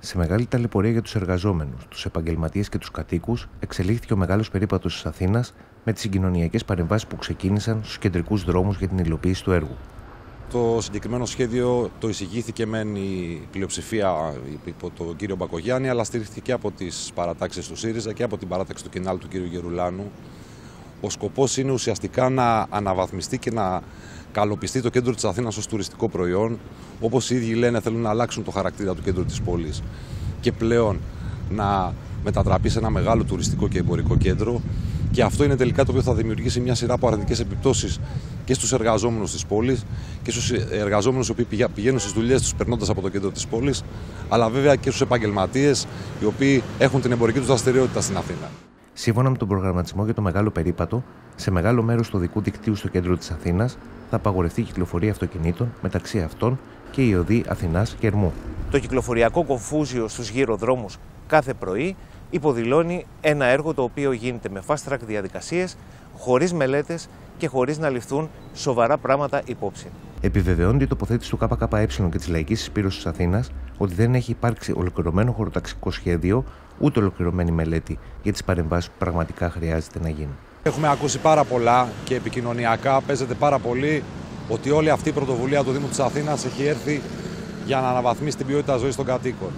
Σε μεγάλη ταλαιπωρία για τους εργαζόμενους, τους επαγγελματίες και τους κατοίκους, εξελίχθηκε ο μεγάλος περίπατος της Αθήνας με τις συγκοινωνιακές παρεμβάσεις που ξεκίνησαν στους κεντρικούς δρόμους για την υλοποίηση του έργου. Το συγκεκριμένο σχέδιο το εισηγήθηκε μεν η πλειοψηφία υπό τον κύριο Μπακογιάννη, αλλά στηρίχθηκε και από τις παρατάξεις του ΣΥΡΙΖΑ και από την παράταξη του Κινάλ του κύριου Γερουλάνου. Ο σκοπός είναι ουσιαστικά να αναβαθμιστεί και να καλοπιστεί το κέντρο της Αθήνας ως τουριστικό προϊόν. Όπως οι ίδιοι λένε, θέλουν να αλλάξουν το χαρακτήρα του κέντρου της πόλης και πλέον να μετατραπεί σε ένα μεγάλο τουριστικό και εμπορικό κέντρο. Και αυτό είναι τελικά το οποίο θα δημιουργήσει μια σειρά από αρνητικές επιπτώσεις και στους εργαζόμενους της πόλης και στους εργαζόμενους οι οποίοι πηγαίνουν στις δουλειές τους περνώντας από το κέντρο της πόλης, αλλά βέβαια και στους επαγγελματίες οι οποίοι έχουν την εμπορική τους δραστηριότητα στην Αθήνα. Σύμφωνα με τον προγραμματισμό για το μεγάλο περίπατο, σε μεγάλο μέρος του οδικού δικτύου στο κέντρο της Αθήνας θα απαγορευτεί η κυκλοφορία αυτοκινήτων, μεταξύ αυτών και οι οδοί Αθηνάς και Ερμού. Το κυκλοφοριακό κομφούζιο στους γυροδρόμους κάθε πρωί υποδηλώνει ένα έργο το οποίο γίνεται με fast track διαδικασίες, χωρίς μελέτες και χωρίς να ληφθούν σοβαρά πράγματα υπόψη. Επιβεβαιώνεται η τοποθέτηση του ΚΚΕ και της Λαϊκής Συσπήρωσης Αθήνας ότι δεν έχει υπάρξει ολοκληρωμένο χωροταξικό σχέδιο ούτε ολοκληρωμένη μελέτη για τις παρεμβάσεις που πραγματικά χρειάζεται να γίνουν. Έχουμε ακούσει πάρα πολλά και επικοινωνιακά παίζεται πάρα πολύ ότι όλη αυτή η πρωτοβουλία του Δήμου της Αθήνας έχει έρθει για να αναβαθμίσει την ποιότητα ζωής των κατοίκων.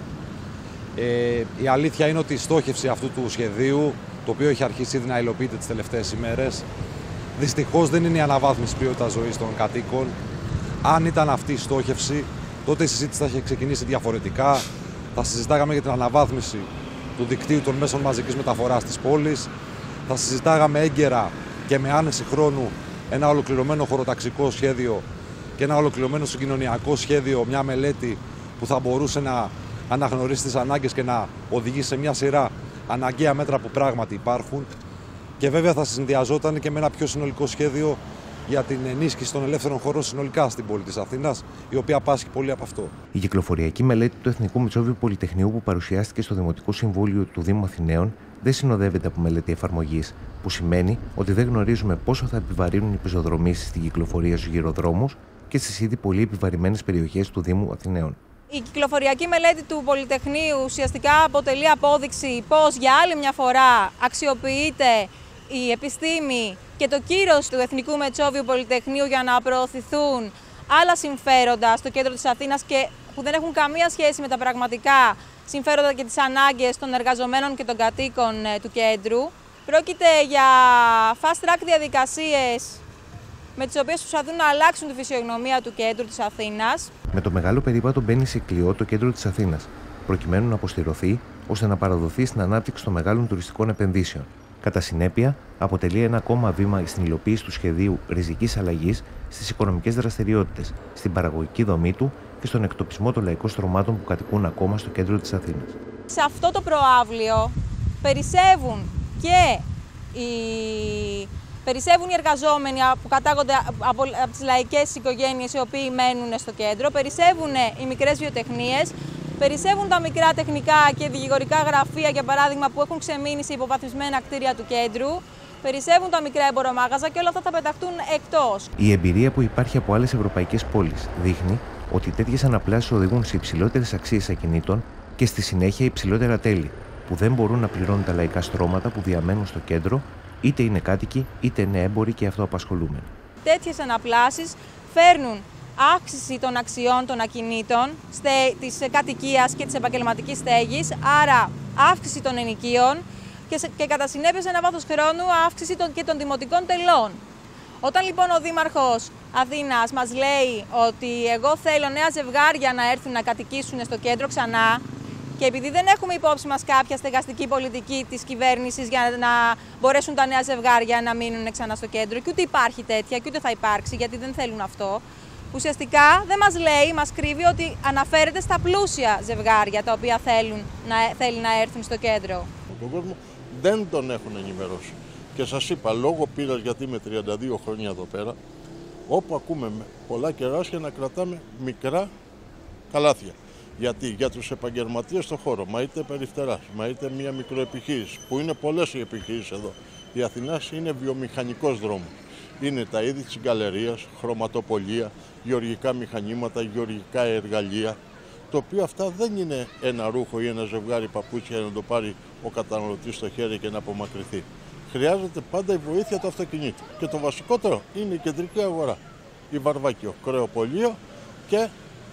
Η αλήθεια είναι ότι η στόχευση αυτού του σχεδίου, το οποίο έχει αρχίσει ήδη να υλοποιείται τις τελευταίες ημέρες, δυστυχώς δεν είναι η αναβάθμιση ποιότητας ζωής των κατοίκων. Αν ήταν αυτή η στόχευση, τότε η συζήτηση θα είχε ξεκινήσει διαφορετικά. Θα συζητάγαμε για την αναβάθμιση του δικτύου των μέσων μαζικής μεταφοράς της πόλης. Θα συζητάγαμε έγκαιρα και με άνεση χρόνου ένα ολοκληρωμένο χωροταξικό σχέδιο και ένα ολοκληρωμένο συγκοινωνιακό σχέδιο, μια μελέτη που θα μπορούσε να αναγνωρίσει τις ανάγκες και να οδηγήσει σε μια σειρά αναγκαία μέτρα που πράγματι υπάρχουν. Και βέβαια θα συνδυαζόταν και με ένα πιο συνολικό σχέδιο για την ενίσχυση των ελεύθερων χωρών συνολικά στην πόλη της Αθήνας, η οποία πάσχει πολύ από αυτό. Η κυκλοφοριακή μελέτη του Εθνικού Μετσόβιου Πολυτεχνείου που παρουσιάστηκε στο Δημοτικό Συμβούλιο του Δήμου Αθηναίων δεν συνοδεύεται από μελέτη εφαρμογής, που σημαίνει ότι δεν γνωρίζουμε πόσο θα επιβαρύνουν οι πεζοδρομήσεις στην κυκλοφορία στους γυροδρόμους και στις ήδη πολύ επιβαρημένες περιοχές του Δήμου Αθηναίων. Η κυκλοφοριακή μελέτη του Πολυτεχνείου ουσιαστικά αποτελεί απόδειξη πως για άλλη μια φορά αξιοποιείται η επιστήμη και το κύρος του Εθνικού Μετσόβιου Πολυτεχνείου για να προωθηθούν άλλα συμφέροντα στο κέντρο της Αθήνας και που δεν έχουν καμία σχέση με τα πραγματικά συμφέροντα και τις ανάγκες των εργαζομένων και των κατοίκων του κέντρου. Πρόκειται για fast track διαδικασίες με τις οποίες προσπαθούν να αλλάξουν τη φυσιογνωμία του κέντρου της Αθήνας. Με το μεγάλο περίπατο μπαίνει σε κλειό το κέντρο της Αθήνας, προκειμένου να αποστηρωθεί ώστε να παραδοθεί στην ανάπτυξη των μεγάλων τουριστικών επενδύσεων. Κατά συνέπεια, αποτελεί ένα ακόμα βήμα στην υλοποίηση του σχεδίου ριζικής αλλαγής στις οικονομικές δραστηριότητες, στην παραγωγική δομή του και στον εκτοπισμό των λαϊκών στρωμάτων που κατοικούν ακόμα στο κέντρο της Αθήνας. Σε αυτό το προαύλιο περισσεύουν οι εργαζόμενοι που κατάγονται από τις λαϊκές οικογένειες οι οποίοι μένουν στο κέντρο, περισσεύουν οι μικρές βιοτεχνίες, περισσεύουν τα μικρά τεχνικά και δικηγορικά γραφεία, για παράδειγμα, που έχουν ξεμείνει σε υποβαθμισμένα κτίρια του κέντρου, περισσεύουν τα μικρά εμπορομάγαζα και όλα αυτά θα πεταχτούν εκτός. Η εμπειρία που υπάρχει από άλλες ευρωπαϊκές πόλεις δείχνει ότι τέτοιες αναπλάσεις οδηγούν σε υψηλότερες αξίες ακινήτων και στη συνέχεια υψηλότερα τέλη, που δεν μπορούν να πληρώνουν τα λαϊκά στρώματα που διαμένουν στο κέντρο, είτε είναι κάτοικοι είτε είναι έμποροι και αυτοαπασχολούμενοι. Τέτοιες αναπλάσεις φέρνουν αύξηση των αξιών των ακινήτων, της κατοικίας και της επαγγελματικής στέγης, άρα αύξηση των ενοικίων και κατά συνέπεια σε ένα βάθος χρόνου αύξηση και των δημοτικών τελών. Όταν λοιπόν ο Δήμαρχος Αθήνας μας λέει ότι εγώ θέλω νέα ζευγάρια να έρθουν να κατοικήσουν στο κέντρο ξανά, και επειδή δεν έχουμε υπόψη μας κάποια στεγαστική πολιτική της κυβέρνησης για να μπορέσουν τα νέα ζευγάρια να μείνουν ξανά στο κέντρο, και ούτε υπάρχει τέτοια και ούτε θα υπάρξει γιατί δεν θέλουν αυτό, ουσιαστικά δεν μας λέει, μας κρύβει ότι αναφέρεται στα πλούσια ζευγάρια τα οποία θέλει να έρθουν στο κέντρο. Τον κόσμο δεν τον έχουν ενημερώσει. Και σας είπα, λόγω πείρας, γιατί είμαι 32 χρόνια εδώ πέρα, όπου ακούμε πολλά κεράσια να κρατάμε μικρά καλάθια. Γιατί για τους επαγγελματίες στο χώρο, μα είτε περιφτεράς, μα είτε μια μικροεπιχείρηση, που είναι πολλές οι επιχειρήσεις εδώ. Η Αθηνάς είναι βιομηχανικός δρόμος. Είναι τα είδη της γκαλερίας, χρωματοπολία, γεωργικά μηχανήματα, γεωργικά εργαλεία. το οποίο αυτά δεν είναι ένα ρούχο ή ένα ζευγάρι παπούτσια για να το πάρει ο καταναλωτής στο χέρι και να απομακρυνθεί. Χρειάζεται πάντα η βοήθεια του αυτοκινήτου. Και το βασικότερο είναι η κεντρική αγορά. Η Βαρβάκιο, κρεοπωλείο και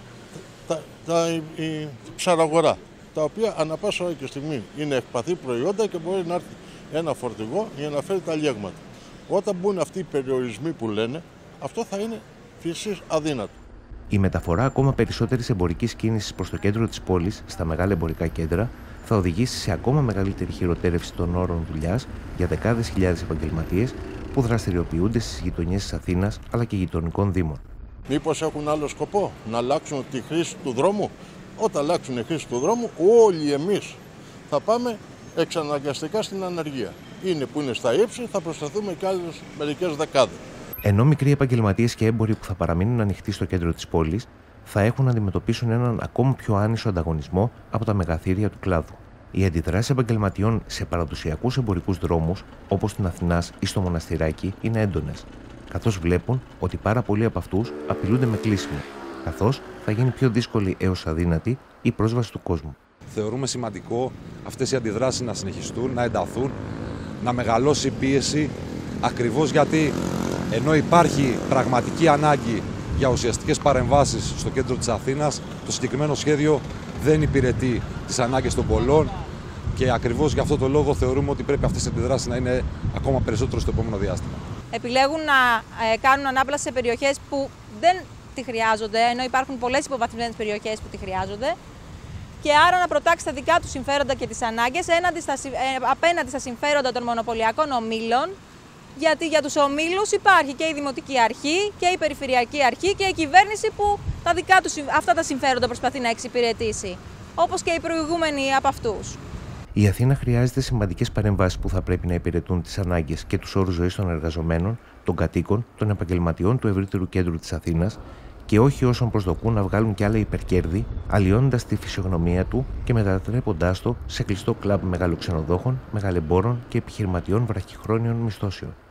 η ψαραγορά, τα οποία ανά πάσα ώρα και στιγμή είναι ευπαθή προϊόντα και μπορεί να έρθει ένα φορτηγό για να φέρει τα αλλιέγματα. Όταν μπουν αυτοί οι περιορισμοί που λένε, αυτό θα είναι φυσικά αδύνατο. Η μεταφορά ακόμα περισσότερη εμπορική κίνηση προς το κέντρο της πόλης, στα μεγάλα εμπορικά κέντρα, θα οδηγήσει σε ακόμα μεγαλύτερη χειροτέρευση των όρων δουλειάς για δεκάδες χιλιάδες επαγγελματίες που δραστηριοποιούνται στις γειτονιές της Αθήνας αλλά και γειτονικών δήμων. Μήπως έχουν άλλο σκοπό, να αλλάξουν τη χρήση του δρόμου? Όταν αλλάξουν τη χρήση του δρόμου, όλοι εμείς θα πάμε εξαναγκαστικά στην ανεργία. Είναι που είναι στα ύψη, θα προσταθούμε κι άλλες μερικές δεκάδες. Ενώ μικροί επαγγελματίες και έμποροι που θα παραμείνουν ανοιχτοί στο κέντρο της πόλης θα έχουν να αντιμετωπίσουν έναν ακόμα πιο άνισο ανταγωνισμό από τα μεγαθύρια του κλάδου. Οι αντιδράσεις επαγγελματιών σε παραδοσιακούς εμπορικούς δρόμους, όπως στην Αθηνάς ή στο Μοναστηράκι, είναι έντονες, καθώς βλέπουν ότι πάρα πολλοί από αυτούς απειλούνται με κλείσιμο, καθώς θα γίνει πιο δύσκολη έως αδύνατη η πρόσβαση του κόσμου. Θεωρούμε σημαντικό αυτές οι αντιδράσεις να συνεχιστούν, να ενταθούν, να μεγαλώσει η πίεση, ακριβώς γιατί ενώ υπάρχει πραγματική ανάγκη για ουσιαστικές παρεμβάσεις στο κέντρο της Αθήνας, το συγκεκριμένο σχέδιο δεν υπηρετεί τις ανάγκες των πολλών και ακριβώς γι' αυτό το λόγο θεωρούμε ότι πρέπει αυτές οι αντιδράσεις να είναι ακόμα περισσότερο στο επόμενο διάστημα. Επιλέγουν να κάνουν ανάπλαση σε περιοχές που δεν τη χρειάζονται, ενώ υπάρχουν πολλές υποβαθμισμένες περιοχές που τη χρειάζονται, και άρα να προτάξει τα δικά του συμφέροντα και τις ανάγκες απέναντι στα συμφέροντα των μονοπωλιακών ομίλων. Γιατί για τους ομίλους υπάρχει και η Δημοτική Αρχή και η Περιφερειακή Αρχή και η κυβέρνηση που αυτά τα συμφέροντα προσπαθεί να εξυπηρετήσει, όπως και οι προηγούμενοι από αυτούς. Η Αθήνα χρειάζεται σημαντικές παρεμβάσεις που θα πρέπει να υπηρετούν τις ανάγκες και τους όρους ζωής των εργαζομένων, των κατοίκων, των επαγγελματιών του ευρύτερου κέντρου της Αθήνας και όχι όσων προσδοκούν να βγάλουν κι άλλα υπερκέρδη, αλλοιώνοντας τη φυσιογνωμία του και μετατρέποντάς το σε κλειστό κλαμπ μεγαλοξενοδόχων, μεγαλεμπόρων και επιχειρηματιών βραχυχρόνιων μισθώσεων.